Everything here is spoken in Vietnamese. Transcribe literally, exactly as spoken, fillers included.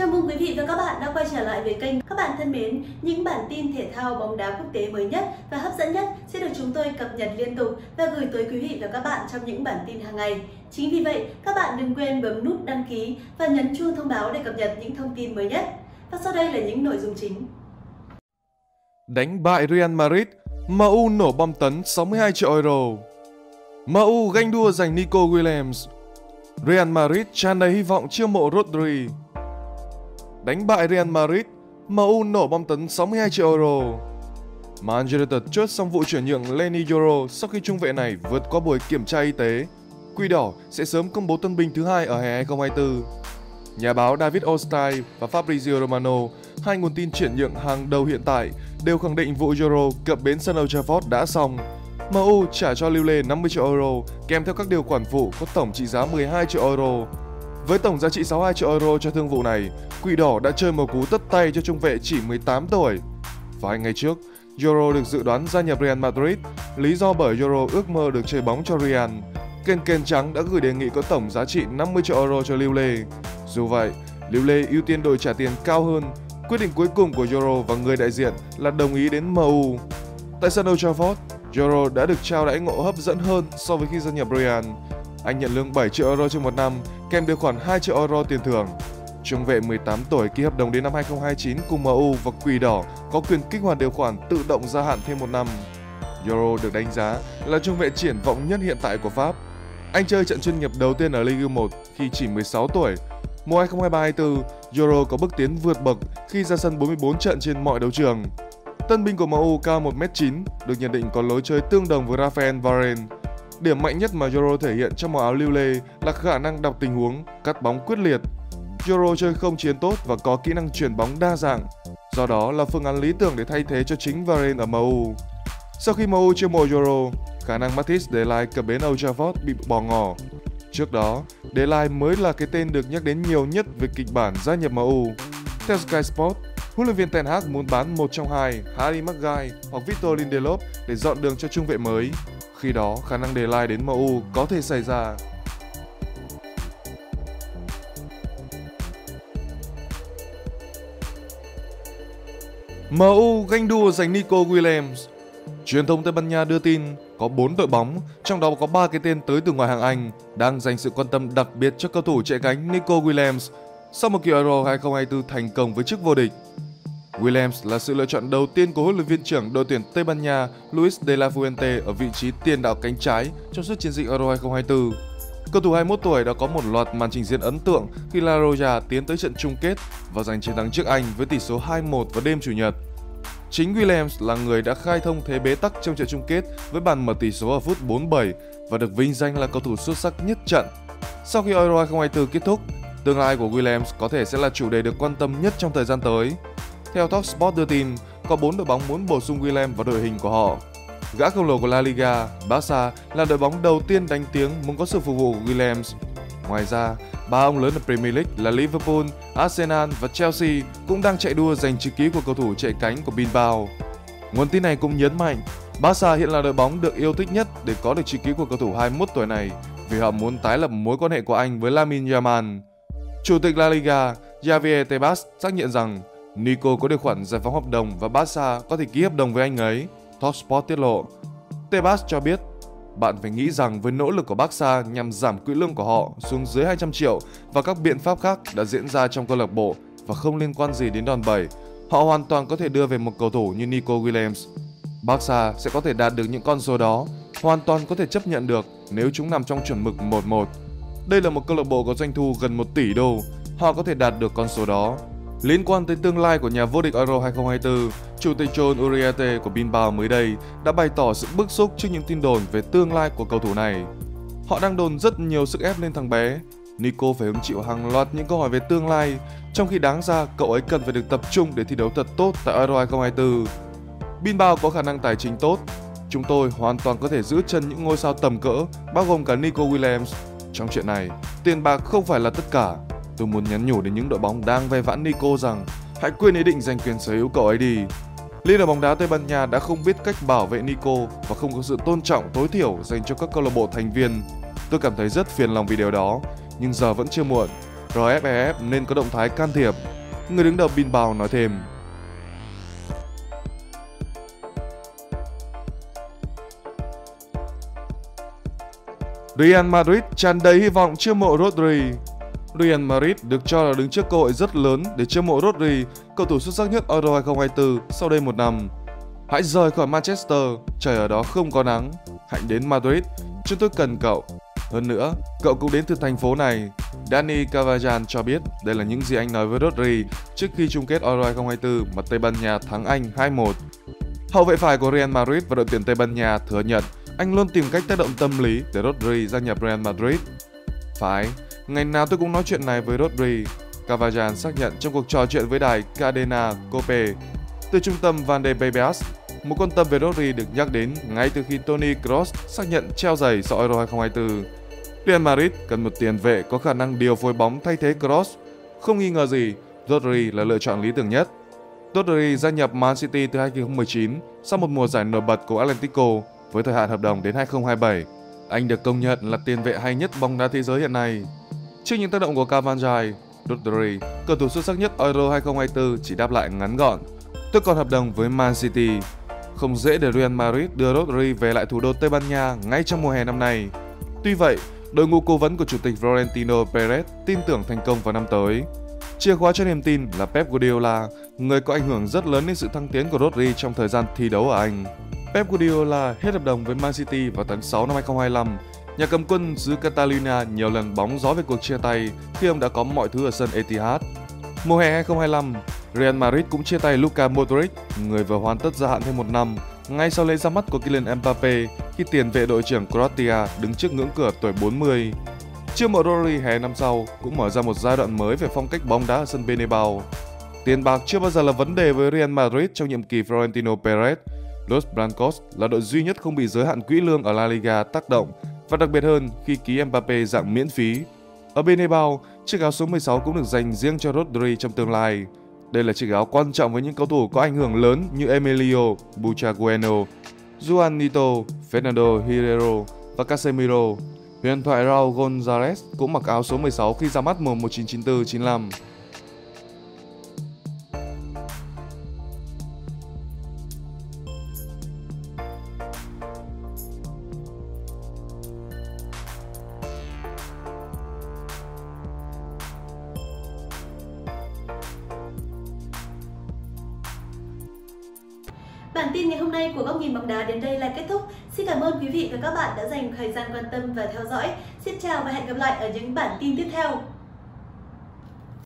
Chào mừng quý vị và các bạn đã quay trở lại với kênh. Các bạn thân mến, những bản tin thể thao bóng đá quốc tế mới nhất và hấp dẫn nhất sẽ được chúng tôi cập nhật liên tục và gửi tới quý vị và các bạn trong những bản tin hàng ngày. Chính vì vậy, các bạn đừng quên bấm nút đăng ký và nhấn chuông thông báo để cập nhật những thông tin mới nhất. Và sau đây là những nội dung chính. Đánh bại Real Madrid, em u nổ bom tấn sáu mươi hai triệu euro. em u ganh đua giành Nico Williams. Real Madrid tràn đầy hy vọng chiêu mộ Rodri. Đánh bại Real Madrid, em u nổ bom tấn sáu mươi hai triệu euro. Man United chốt xong vụ chuyển nhượng Leny Yoro sau khi trung vệ này vượt qua buổi kiểm tra y tế. Quỷ đỏ sẽ sớm công bố tân binh thứ hai ở hè hai không hai tư. Nhà báo David Ornstein và Fabrizio Romano, hai nguồn tin chuyển nhượng hàng đầu hiện tại, đều khẳng định vụ Yoro cập bến sân Old Trafford đã xong. em u trả cho Lille năm mươi triệu euro kèm theo các điều khoản phụ có tổng trị giá mười hai triệu euro. Với tổng giá trị sáu mươi hai triệu euro cho thương vụ này, Quỷ đỏ đã chơi một cú tất tay cho trung vệ chỉ mười tám tuổi. Vài ngày trước, Yoro được dự đoán gia nhập Real Madrid, lý do bởi Yoro ước mơ được chơi bóng cho Real. Kênh kênh trắng đã gửi đề nghị có tổng giá trị năm mươi triệu euro cho Lille. Dù vậy, Lille ưu tiên đổi trả tiền cao hơn. Quyết định cuối cùng của Yoro và người đại diện là đồng ý đến em u. Tại sân Old Trafford, Yoro đã được trao đãi ngộ hấp dẫn hơn so với khi gia nhập Real. Anh nhận lương bảy triệu euro trên một năm, kèm điều khoản hai triệu euro tiền thưởng. Trung vệ mười tám tuổi ký hợp đồng đến năm hai không hai chín cùng em u và Quỷ đỏ có quyền kích hoạt điều khoản tự động gia hạn thêm một năm. Yoro được đánh giá là trung vệ triển vọng nhất hiện tại của Pháp. Anh chơi trận chuyên nghiệp đầu tiên ở Ligue một khi chỉ mười sáu tuổi. Mùa hai không hai ba hai tư, Yoro có bước tiến vượt bậc khi ra sân bốn mươi bốn trận trên mọi đấu trường. Tân binh của em u cao một mét chín, được nhận định có lối chơi tương đồng với Raphael Varane. Điểm mạnh nhất mà Yoro thể hiện trong màu áo Lille là khả năng đọc tình huống, cắt bóng quyết liệt. Yoro chơi không chiến tốt và có kỹ năng chuyền bóng đa dạng, do đó là phương án lý tưởng để thay thế cho chính Varane ở em u. Sau khi em u chiêu mộ Yoro, khả năng Matthijs de Ligt cập bến Old Trafford bị bỏ ngỏ. Trước đó, de Ligt mới là cái tên được nhắc đến nhiều nhất về kịch bản gia nhập em u. Theo Sky Sport, huấn luyện viên Ten Hag muốn bán một trong hai, Harry Maguire hoặc Victor Lindelof để dọn đường cho trung vệ mới. Khi đó, khả năng de Ligt đến em u có thể xảy ra. em u ganh đua giành Nico Williams. Truyền thông Tây Ban Nha đưa tin có bốn đội bóng, trong đó có ba cái tên tới từ ngoài hàng Anh, đang dành sự quan tâm đặc biệt cho cầu thủ chạy cánh Nico Williams sau một kỳ Euro hai không hai tư thành công với chức vô địch. Williams là sự lựa chọn đầu tiên của huấn luyện viên trưởng đội tuyển Tây Ban Nha Luis de la Fuente ở vị trí tiền đạo cánh trái trong suốt chiến dịch Euro hai không hai tư. Cầu thủ hai mươi mốt tuổi đã có một loạt màn trình diễn ấn tượng khi La Roja tiến tới trận chung kết và giành chiến thắng trước Anh với tỷ số hai một vào đêm Chủ nhật. Chính Williams là người đã khai thông thế bế tắc trong trận chung kết với bàn mở tỷ số ở phút bốn mươi bảy và được vinh danh là cầu thủ xuất sắc nhất trận. Sau khi Euro hai không hai tư kết thúc, tương lai của Williams có thể sẽ là chủ đề được quan tâm nhất trong thời gian tới. Theo Talksport đưa tin, có bốn đội bóng muốn bổ sung Williams vào đội hình của họ. Gã khổng lồ của La Liga, Barca là đội bóng đầu tiên đánh tiếng muốn có sự phục vụ của Williams. Ngoài ra, ba ông lớn ở Premier League là Liverpool, Arsenal và Chelsea cũng đang chạy đua giành chữ ký của cầu thủ chạy cánh của Bilbao. Nguồn tin này cũng nhấn mạnh, Barca hiện là đội bóng được yêu thích nhất để có được chữ ký của cầu thủ hai mươi mốt tuổi này vì họ muốn tái lập mối quan hệ của anh với Lamine Yamal. Chủ tịch La Liga, Javier Tebas xác nhận rằng Nico có điều khoản giải phóng hợp đồng và Barca có thể ký hợp đồng với anh ấy. Talksport tiết lộ. Tebas cho biết, bạn phải nghĩ rằng với nỗ lực của Barca nhằm giảm quỹ lương của họ xuống dưới hai trăm triệu và các biện pháp khác đã diễn ra trong câu lạc bộ và không liên quan gì đến đòn bẩy, họ hoàn toàn có thể đưa về một cầu thủ như Nico Williams. Barca sẽ có thể đạt được những con số đó, hoàn toàn có thể chấp nhận được nếu chúng nằm trong chuẩn mực một một. Đây là một câu lạc bộ có doanh thu gần một tỷ đô, họ có thể đạt được con số đó. Liên quan tới tương lai của nhà vô địch Euro hai không hai tư, Chủ tịch John Uriarte của Bilbao mới đây đã bày tỏ sự bức xúc trước những tin đồn về tương lai của cầu thủ này. Họ đang đồn rất nhiều sức ép lên thằng bé. Nico phải hứng chịu hàng loạt những câu hỏi về tương lai, trong khi đáng ra cậu ấy cần phải được tập trung để thi đấu thật tốt tại Euro hai không hai tư. Bilbao có khả năng tài chính tốt. Chúng tôi hoàn toàn có thể giữ chân những ngôi sao tầm cỡ, bao gồm cả Nico Williams. Trong chuyện này, tiền bạc không phải là tất cả. Tôi muốn nhắn nhủ đến những đội bóng đang ve vãn Nico rằng hãy quên ý định giành quyền sở hữu cậu ấy đi. Liên đoàn bóng đá Tây Ban Nha đã không biết cách bảo vệ Nico và không có sự tôn trọng tối thiểu dành cho các câu lạc bộ thành viên. Tôi cảm thấy rất phiền lòng vì điều đó, nhưng giờ vẫn chưa muộn. rờ ép e ép nên có động thái can thiệp. Người đứng đầu Bilbao nói thêm. Real Madrid tràn đầy hy vọng chiêu mộ Rodri. Real Madrid được cho là đứng trước cơ hội rất lớn để chiêu mộ Rodri, cầu thủ xuất sắc nhất Euro hai không hai tư sau đây một năm. Hãy rời khỏi Manchester, trời ở đó không có nắng. Hãy đến Madrid, chúng tôi cần cậu. Hơn nữa, cậu cũng đến từ thành phố này. Dani Carvajal cho biết đây là những gì anh nói với Rodri trước khi chung kết Euro hai không hai tư mà Tây Ban Nha thắng Anh hai một. Hậu vệ phải của Real Madrid và đội tuyển Tây Ban Nha thừa nhận anh luôn tìm cách tác động tâm lý để Rodri gia nhập Real Madrid. Phải, ngày nào tôi cũng nói chuyện này với Rodri, Carvajal xác nhận trong cuộc trò chuyện với đài Cadena Cope. Từ trung tâm Van de Bebias, một quan tâm về Rodri được nhắc đến ngay từ khi Toni Kroos xác nhận treo giày sau Euro hai không hai tư. Real Madrid cần một tiền vệ có khả năng điều phối bóng thay thế Kroos. Không nghi ngờ gì, Rodri là lựa chọn lý tưởng nhất. Rodri gia nhập Man City từ hai không một chín sau một mùa giải nổi bật của Atlético với thời hạn hợp đồng đến hai không hai bảy. Anh được công nhận là tiền vệ hay nhất bóng đá thế giới hiện nay. Trước những tác động của Carvajal, Rodri, cầu thủ xuất sắc nhất Euro hai không hai tư chỉ đáp lại ngắn gọn: tôi còn hợp đồng với Man City. Không dễ để Real Madrid đưa Rodri về lại thủ đô Tây Ban Nha ngay trong mùa hè năm nay. Tuy vậy, đội ngũ cố vấn của chủ tịch Florentino Perez tin tưởng thành công vào năm tới. Chìa khóa cho niềm tin là Pep Guardiola, người có ảnh hưởng rất lớn đến sự thăng tiến của Rodri trong thời gian thi đấu ở Anh. Pep Guardiola hết hợp đồng với Man City vào tháng sáu năm hai không hai lăm. Nhà cầm quân xứ Catalonia nhiều lần bóng gió về cuộc chia tay khi ông đã có mọi thứ ở sân Etihad. Mùa hè hai không hai lăm, Real Madrid cũng chia tay Luka Modric, người vừa hoàn tất gia hạn thêm một năm, ngay sau lễ ra mắt của Kylian Mbappe khi tiền vệ đội trưởng Croatia đứng trước ngưỡng cửa tuổi bốn mươi. Chiêu mộ Rodri hè năm sau cũng mở ra một giai đoạn mới về phong cách bóng đá ở sân Bernabeu. Tiền bạc chưa bao giờ là vấn đề với Real Madrid trong nhiệm kỳ Florentino Perez. Los Blancos là đội duy nhất không bị giới hạn quỹ lương ở La Liga tác động, và đặc biệt hơn khi ký Mbappe dạng miễn phí. Ở Bernabeu, chiếc áo số mười sáu cũng được dành riêng cho Rodri trong tương lai. Đây là chiếc áo quan trọng với những cầu thủ có ảnh hưởng lớn như Emilio Butragueno, Juan Nito, Fernando Hierro và Casemiro. Huyền thoại Raul Gonzalez cũng mặc áo số mười sáu khi ra mắt mùa một nghìn chín trăm chín mươi tư chín mươi lăm. Bản tin ngày hôm nay của Góc Nhìn Bóng Đá đến đây là kết thúc. Xin cảm ơn quý vị và các bạn đã dành thời gian quan tâm và theo dõi. Xin chào và hẹn gặp lại ở những bản tin tiếp theo.